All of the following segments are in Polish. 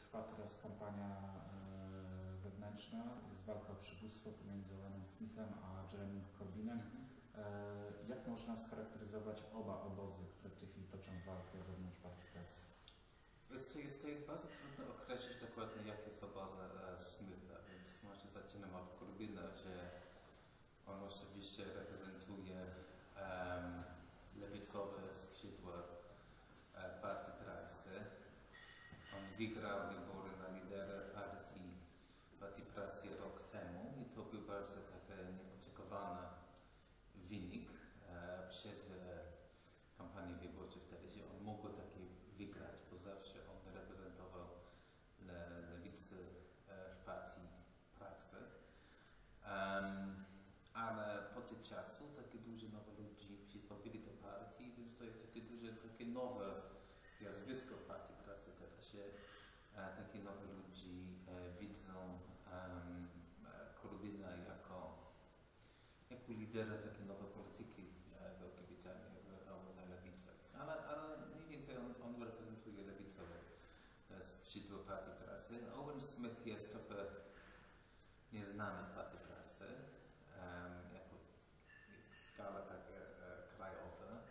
trwa teraz kampania wewnętrzna, jest walka o przywództwo pomiędzy Owenem Smithem a Jeremym Corbynem. Jak można scharakteryzować oba obozy, które w tej chwili toczą walkę wewnątrz Partii Pracy? To jest bardzo trudno określić dokładnie, jakie jest obozy Smitha, więc może zaczynam od Corbyna, że on oczywiście reprezentuje lewicowe skrzydła Partii Pracy. On wygrał wybory na lidera Partii Pracy rok temu i to był bardzo taki nieoczekiwany wynik przed kampanią wyborczą wtedy, że on mógł taki wygrać, bo zawsze on reprezentował lewicę w Partii Pracy. Ale po tym czasu takie dużo nowych ludzi przystąpili do partii, więc to jest takie nowe zjawisko w Partii Pracy teraz, że takie nowe ludzi widzą Corbyna jako lidera takiej nowej polityki w Wielkiej Brytanii, na lewicę. Ale mniej więcej on reprezentuje lewicowe skrzydło Partii Pracy. Owen Smith jest trochę nieznany w Partii Pracy, jako skala taka krajowa.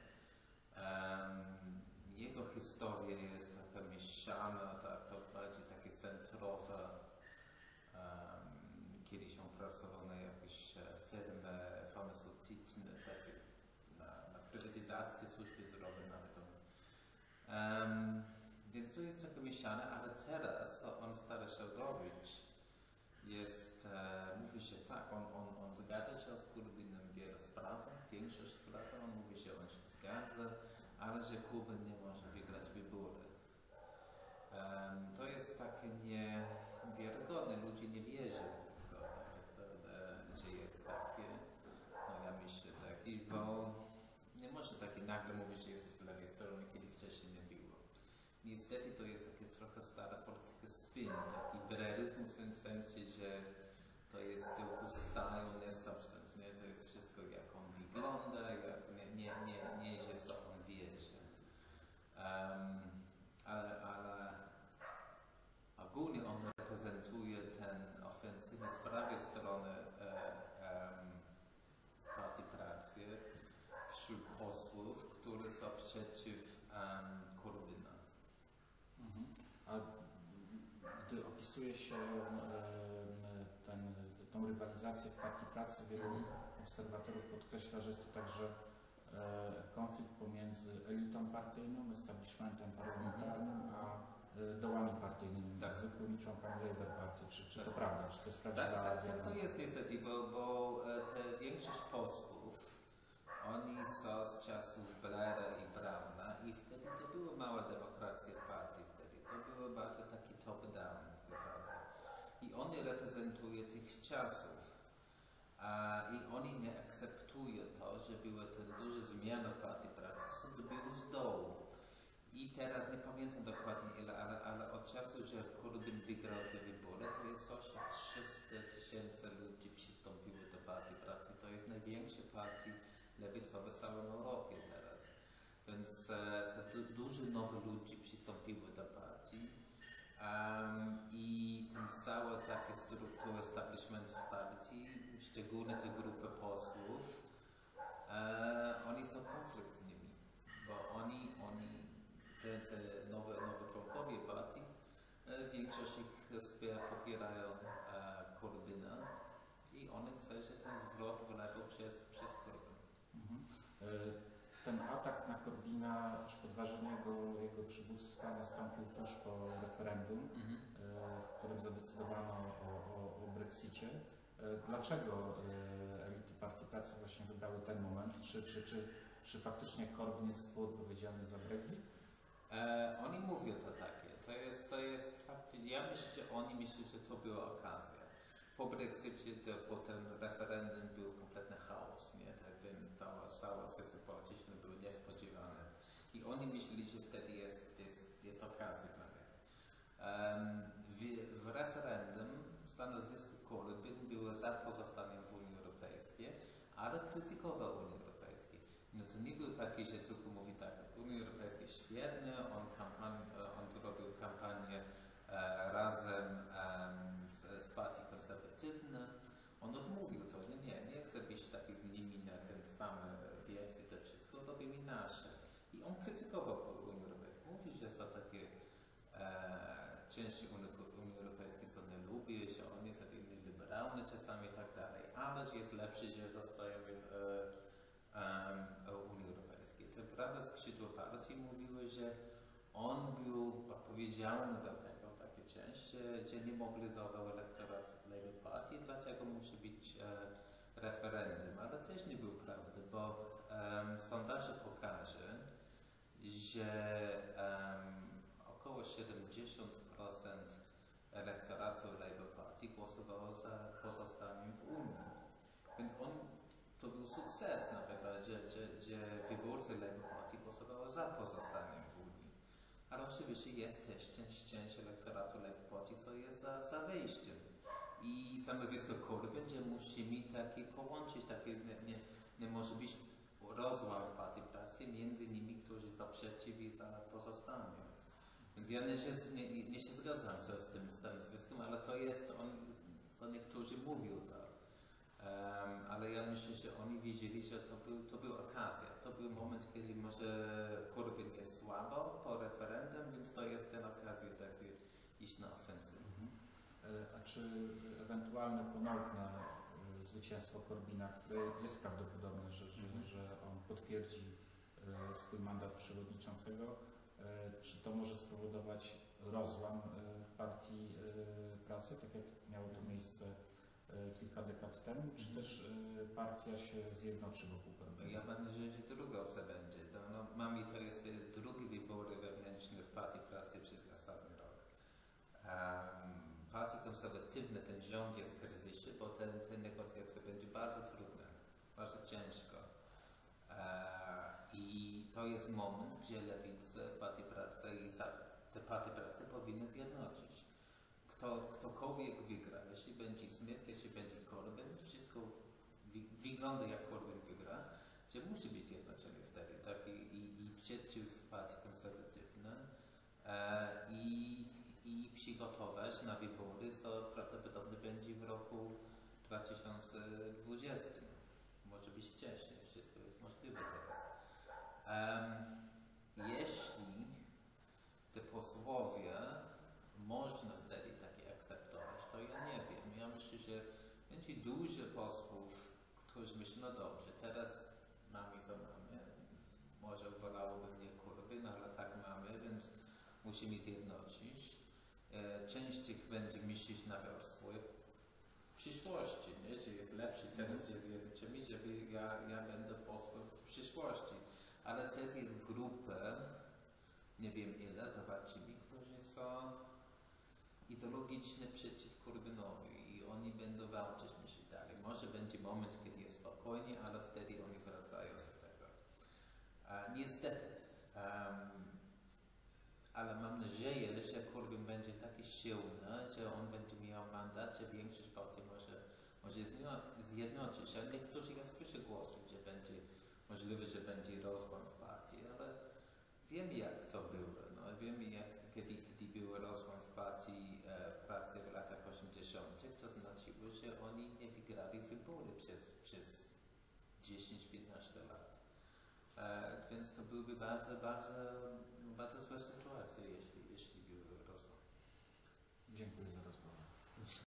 Jego historia jest taka mieszana, taka bardziej taka centrowa. Kiedyś on pracował na jakąś firmę farmaceutyczną, na prywatyzację służby zdrowia nawet. Więc to jest taka mieszane, ale teraz co on stara się robić, mówi, że tak, on zgadza się z Corbynem w wielu sprawach, większość spraw, on mówi, że on się zgadza, ale że Corbyn nie może wygrać wybory. To jest takie niewiarygodne, ludzie nie wierzą w go, że jest takie, no ja myślę taki, bo nie może taki nagle mówić, że jesteś z lewej strony, kiedy wcześniej nie było. Niestety to jest taka trochę stara polityka spin, taki bereryzm w tym sensie, że to jest tylko style, nie substance, nie? To jest wszystko jak on wygląda, nie że co on wierzy. Ale ogólnie on reprezentuje ten ofensywny z prawej strony Partii Pracy wśród posłów, którzy są przeciw Corbyna. A gdy opisuje się tą rywalizację w Partii Pracy, wielu obserwatorów podkreśla, że jest to także konflikt pomiędzy elitą partyjną, establishmentem parlamentarnym, a dołami partyjnymi, tak, zwykłymi członkami Labour Party. Czy to prawda? Czy to jest prawda? Tak, to jest niestety, bo większość posłów, oni są z czasów Blaira i Browna i wtedy to była mała demokracja w partii wtedy. To było bardzo taki top-down w tej partii. I oni reprezentują tych czasów. I oni nie akceptują to, że były te duże zmiany w Partii Pracy, są dopiero z dołu. I teraz nie pamiętam dokładnie ile, ale od czasu, że Corbyn wygrał te wybory, to jest coś jak 300 000 ludzi przystąpiło do Partii Pracy. To jest największa partia lewicowa w całej Europie teraz. Więc dużo nowych ludzi przystąpiło do partii. I ten cała taka struktura establishment w partii, szczególnie te grupy posłów, oni są konflikt z nimi, bo te nowe członkowie partii, większość ich popierają Corbyna i oni chcą, że ten zwrot wylewał przez Corbyn. Ten atak na Corbyna, czy podważenie jego przywództwa nastąpił tuż po referendum, w którym zadecydowano o Brexicie. Dlaczego elity Partii Pracy właśnie wybrały ten moment? Czy faktycznie Corbyn jest współodpowiedzialny za Brexit? Oni mówią to takie. To jest fakt. Ja myślę, że oni myślą, że to była okazja. Po Brexicie, po tym referendum był kompletny chaos, nie? Cała kwestia polityczna była niespodziewana. I oni myśleli, że wtedy jest okazja dla nich. W referendum stanowisko Corbyn było za pozostaniem w Unii Europejskiej, ale krytykował Unię Europejską. No to nie był taki, że tylko mówi tak, Unia Europejska jest świetna, on zrobił kampanię krytykował Unię Europejską. Mówi, że są takie części Unii Europejskiej, co nie lubi, że oni są liberalne czasami i tak dalej, ale że jest lepsze, że zostajemy w Unii Europejskiej. Te prawe skrzydło partii mówiły, że on był odpowiedzialny za tego takie część, że nie mobilizował elektorat Labour Party, dlaczego musi być referendum, ale też nie był prawdy, bo sondaże pokaże, że około 70% elektoratu Labour Party głosowało za pozostaniem w Unii. Więc to był sukces na przykład, że wyborcy Labour Party głosowało za pozostaniem w Unii. Ale oczywiście jest też część elektoratu Labour Party, co jest za wejściem. I stanowisko Corbyn, że musimy połączyć, nie może być rozłam w partii pracy między nimi, którzy są przeciw za pozostaniem. Więc ja nie się zgadzam z tym stanowiskiem, ale to jest, co niektórzy mówią tak. Ale ja myślę, że oni wiedzieli, że to był okazja. To był moment, kiedy może Corbyn jest słabo po referendum, więc to jest ten okazja iść na ofensywę. A czy ewentualne ponowne zwycięstwo Corbyna, które jest prawdopodobne, że on potwierdzi swój mandat przewodniczącego, czy to może spowodować rozłam w partii pracy, tak jak miało to miejsce kilka dekad temu, czy też partia się zjednoczy wokół Corbyna? Ja mam nadzieję, że druga opcja będzie. To jest drugi wybory wewnętrzne w partii pracy przez ostatni rok. Partie konserwatywne, ten rząd jest w kryzysie, bo te negocjacje będzie bardzo trudne, bardzo ciężko. I to jest moment, gdzie lewicy w partii pracy i te partie pracy powinny zjednoczyć. Ktokolwiek wygra, jeśli będzie Smith, jeśli będzie Corbyn, wszystko wygląda jak Corbyn wygra, że musi być zjednoczony wtedy, tak? I przeciw partii konserwatywne i przygotować na wybory, co prawdopodobnie będzie w roku 2020. Może być wcześniej, wszystko jest możliwe teraz. Jeśli te posłowie można wtedy takie akceptować, to ja nie wiem. Ja myślę, że będzie dużo posłów, którzy myślą, no dobrze, teraz mamy co mamy. Może wolałoby mnie Corbyn, ale tak mamy, więc musimy zjednoczyć. Część tych będzie myśleć nawet o swojej przyszłości, nie? Że jest lepszy teraz, że zjednoczymy, żeby ja będę posłem w przyszłości. Ale też jest grupa, nie wiem ile, zobaczymy, którzy są ideologicznie przeciw Corbynowi i oni będą walczyć, myślę dalej. Może będzie moment, kiedy jest spokojnie, ale wtedy oni wracają do tego. Niestety. Ale mam nadzieję, że Corbyn będzie taki silny, że on będzie miał mandat, że większość partii może zjednoczyć. Ale niektórzy ja słyszę głosy, że będzie możliwe, że będzie rozłam w partii, ale wiem jak to było. No, wiem kiedy był rozłam w partii pracy w latach 80., to znaczyło, że oni nie wygrali wybory przez 10-15 lat. Więc to byłby bardzo zła sytuacja, jeśli